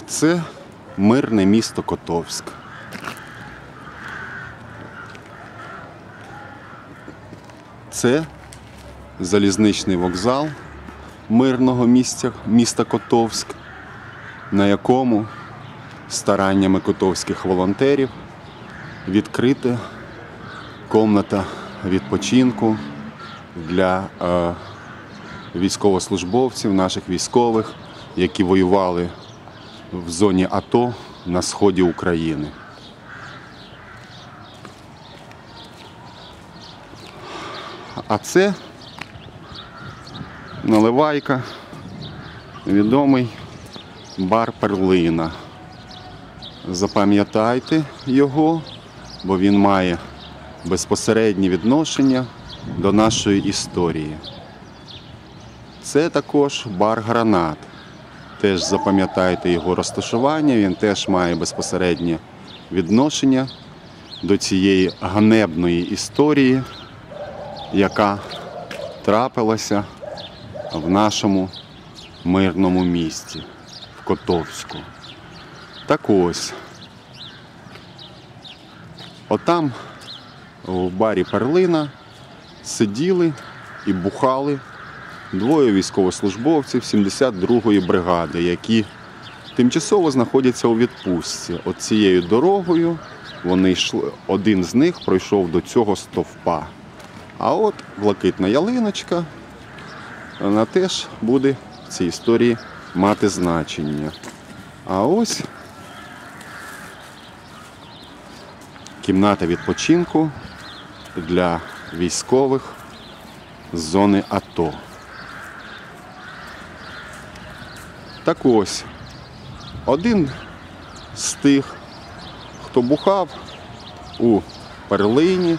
Це мирне місто Котовськ. Це залізничний вокзал мирного міста Котовськ, на якому стараннями котовських волонтерів відкрита кімната відпочинку для військовослужбовців, наших військових, які воювали в зоні АТО на сході України. А це наливайка, відомий бар «Перлина». Запам'ятайте його, бо він має безпосереднє відношення до нашої історії. Це також бар «Гранат». Теж запам'ятайте його розташування, він теж має безпосереднє відношення до цієї ганебної історії, яка трапилася в нашому мирному місті, в Котовську. Так ось, отам в барі «Перлина» сиділи і бухали двоє військовослужбовців 72-ї бригади, які тимчасово знаходяться у відпустці. От цією дорогою вони йшли, один з них пройшов до цього стовпа. А от блакитна ялиночка, вона теж буде в цій історії мати значення. А ось кімната відпочинку для військових з зони АТО. Так ось, один з тих, хто бухав у «Перлині»,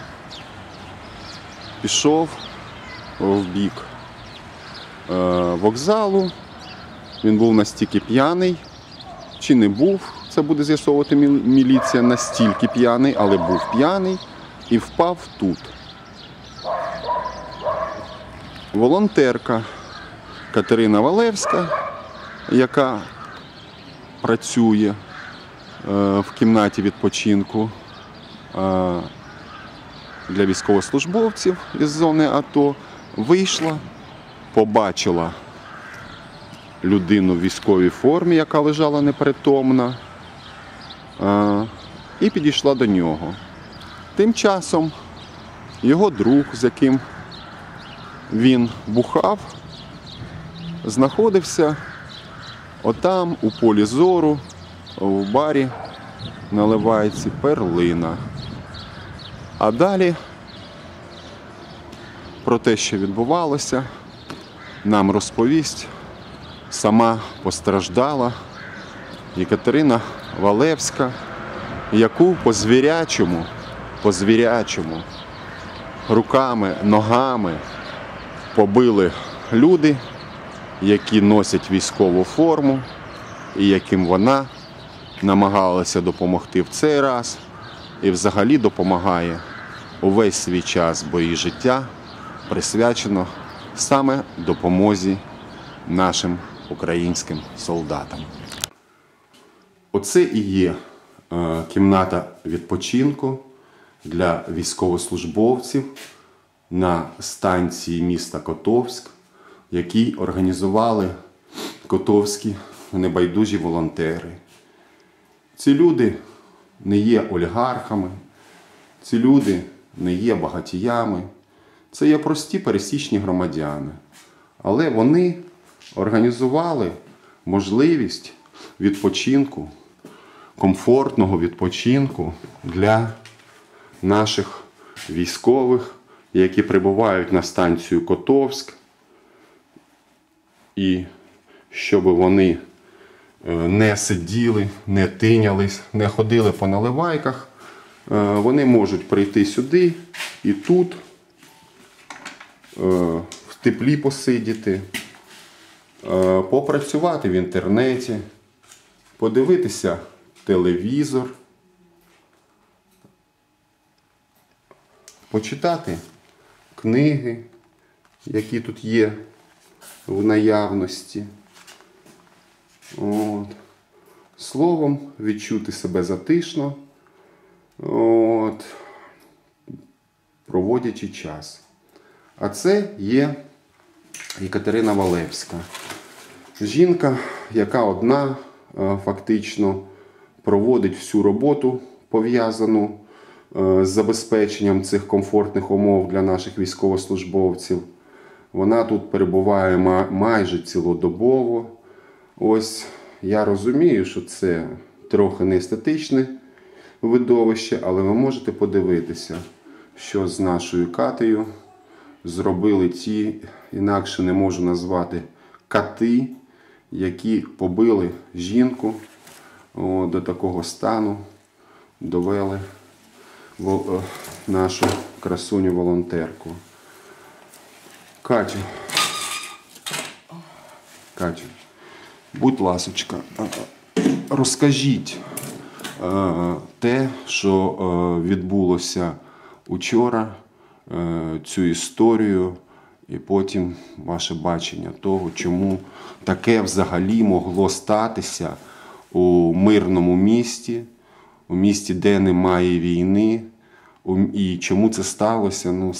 пішов в бік вокзалу. Він був настільки п'яний, чи не був, це буде з'ясовувати міліція, настільки п'яний, але був п'яний і впав тут. Волонтерка Катерина Валевська, яка працює в кімнаті відпочинку для військовослужбовців із зони АТО, вийшла, побачила людину в військовій формі, яка лежала непритомна, і підійшла до нього. Тим часом його друг, з яким він бухав, знаходився отам, у полі зору, в барі наливається «Перлина». А далі про те, що відбувалося, нам розповість сама постраждала Катерина Валевська, яку по звірячому, руками, ногами побили люди, які носять військову форму і яким вона намагалася допомогти в цей раз і взагалі допомагає увесь свій час, бо її життя присвячено саме допомозі нашим українським солдатам. Оце і є кімната відпочинку для військовослужбовців на станції міста Котовськ, який організували котовські небайдужі волонтери. Ці люди не є олігархами, ці люди не є багатіями, це є прості пересічні громадяни. Але вони організували можливість відпочинку, комфортного відпочинку для наших військових, які прибувають на станцію Котовськ, і щоб вони не сиділи, не тинялись, не ходили по наливайках, вони можуть прийти сюди і тут в теплі посидіти, попрацювати в інтернеті, подивитися телевізор, почитати книги, які тут є в наявності. От. Словом, відчути себе затишно, проводячи час. А це є Єкатерина Валевська. Жінка, яка одна фактично проводить всю роботу, пов'язану з забезпеченням цих комфортних умов для наших військовослужбовців. Вона тут перебуває майже цілодобово. Ось я розумію, що це трохи не естетичне видовище, але ви можете подивитися, що з нашою Катею зробили ті, інакше не можу назвати, кати, які побили жінку до такого стану, довели нашу красуню-волонтерку. Катю, будь ласочка, розкажіть те, що відбулося учора, цю історію, і потім ваше бачення того, чому таке взагалі могло статися у мирному місті, у місті, де немає війни, і чому це сталося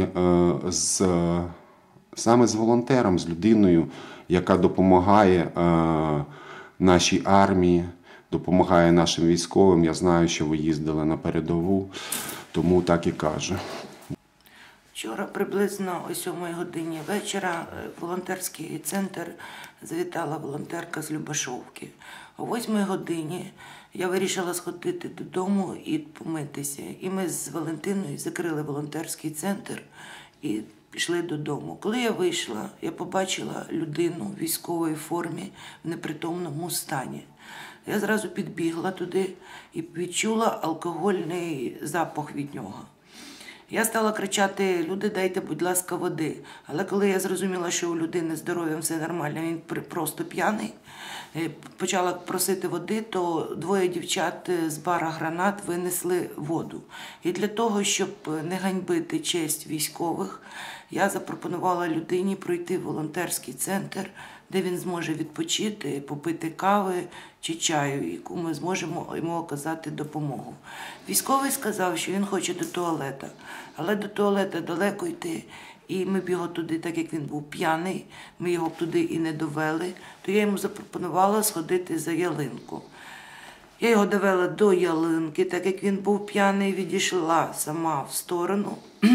саме з волонтером, з людиною, яка допомагає нашій армії, допомагає нашим військовим. Я знаю, що ви їздили на передову, тому так і кажу. Вчора приблизно о 7 годині вечора в волонтерський центр завітала волонтерка з Любашовки. О 8 годині я вирішила сходити додому і помитися. І ми з Валентиною закрили волонтерський центр і пішли додому. Коли я вийшла, я побачила людину в військовій формі в непритомному стані. Я зразу підбігла туди і відчула алкогольний запах від нього. Я стала кричати: люди, дайте, будь ласка, води. Але коли я зрозуміла, що у людини з здоров'ям все нормально, він просто п'яний, почала просити води, то двоє дівчат з бара «Гранат» винесли воду. І для того, щоб не ганьбити честь військових, я запропонувала людині пройти в волонтерський центр, де він зможе відпочити, попити кави чи чаю, яку ми зможемо йому оказати допомогу. Військовий сказав, що він хоче до туалета, але до туалета далеко йти, і ми б його туди, так як він був п'яний, ми його туди і не довели, то я йому запропонувала сходити за ялинку. Я його довела до ялинки, так як він був п'яний, відійшла сама в сторону.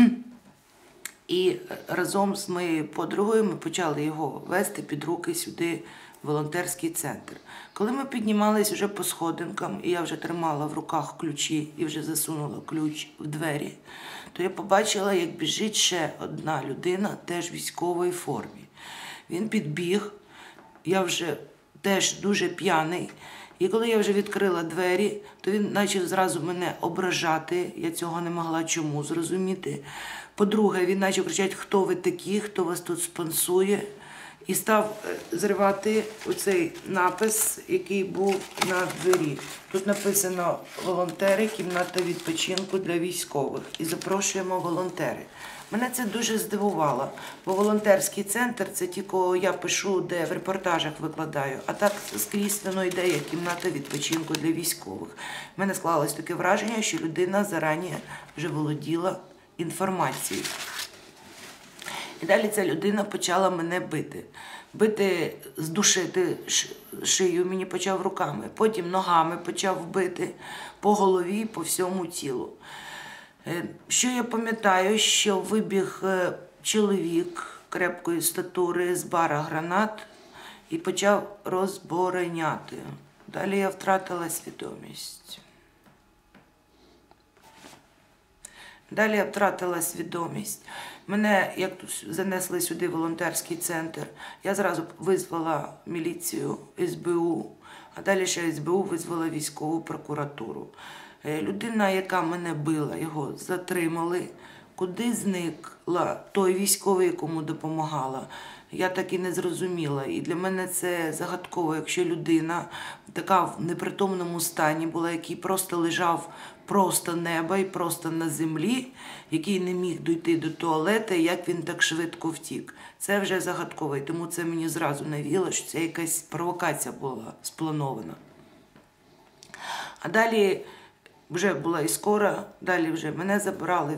І разом з моєю подругою ми почали його вести під руки сюди, в волонтерський центр. Коли ми піднімались вже по сходинкам, і я вже тримала в руках ключі і вже засунула ключ в двері, то я побачила, як біжить ще одна людина, теж в військовій формі. Він підбіг, я вже теж дуже п'яний. І коли я вже відкрила двері, то він почав зразу мене ображати. Я цього не могла чому зрозуміти. По-друге, він почав кричати: хто ви такі, хто вас тут спонсує. І став зривати оцей напис, який був на двері. Тут написано: волонтери, кімната відпочинку для військових. І запрошуємо волонтери. Мене це дуже здивувало, бо волонтерський центр – це ті, кого я пишу, де в репортажах викладаю, а так скрізь воно йде як кімната відпочинку для військових. У мене склалось таке враження, що людина зарані вже володіла інформацією. І далі ця людина почала мене бити. Бити, здушити шию мені почав руками, потім ногами почав бити по голові, по всьому тілу. Що я пам'ятаю, що вибіг чоловік крепкої статури з бара «Гранат» і почав розбороняти. Далі я втратила свідомість. Мене, як тут занесли сюди в волонтерський центр, я зразу визвала міліцію, СБУ, а далі ще СБУ визвала військову прокуратуру. Людина, яка мене била, його затримали. Куди зникла той військовий, якому допомагала, я так і не зрозуміла. І для мене це загадково, якщо людина така в непритомному стані була, який просто лежав просто неба і просто на землі, який не міг дійти до туалету, як він так швидко втік. Це вже загадково, і тому це мені зразу навіло, що це якась провокація була спланована. А далі вже була і скора, далі вже мене забрали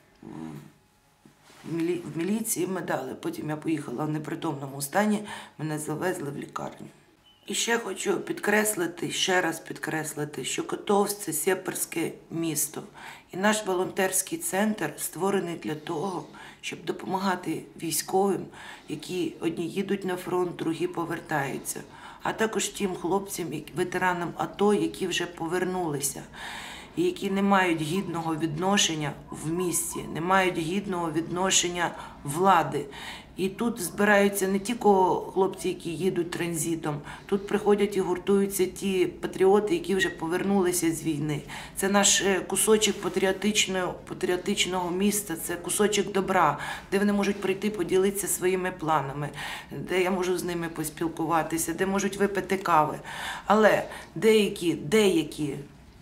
в міліції, ми дали. Потім я поїхала в непритомному стані, мене завезли в лікарню. І ще хочу підкреслити, ще раз підкреслити, що Котовськ – це сепарське місто. І наш волонтерський центр створений для того, щоб допомагати військовим, які одні їдуть на фронт, другі повертаються. А також тим хлопцям, ветеранам АТО, які вже повернулися. І які не мають гідного відношення в місті, не мають гідного відношення влади. І тут збираються не тільки хлопці, які їдуть транзитом, тут приходять і гуртуються ті патріоти, які вже повернулися з війни. Це наш кусочок патріотичного міста, це кусочок добра, де вони можуть прийти поділитися своїми планами, де я можу з ними поспілкуватися, де можуть випити кави. Але деякі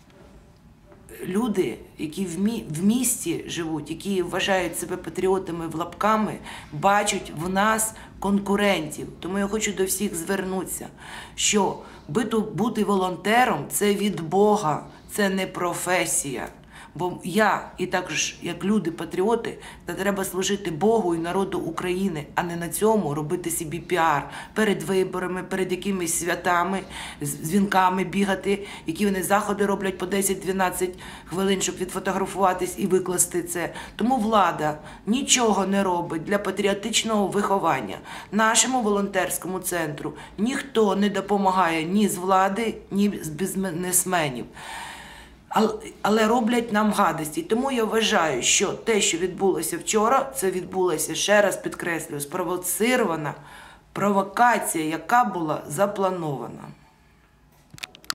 люди, які в місті живуть, які вважають себе патріотами в лапками, бачать в нас конкурентів. Тому я хочу до всіх звернутися, що бути волонтером – це від Бога, це не професія. Бо я, і також як люди-патріоти, треба служити Богу і народу України, а не на цьому робити собі піар перед виборами, перед якимись святами, дзвінками бігати, які вони заходи роблять по 10-12 хвилин, щоб відфотографуватись і викласти це. Тому влада нічого не робить для патріотичного виховання. Нашому волонтерському центру ніхто не допомагає ні з влади, ні з бізнесменів. Але роблять нам гадості. Тому я вважаю, що те, що відбулося вчора, це відбулася, ще раз підкреслюю, спровоцирована провокація, яка була запланована.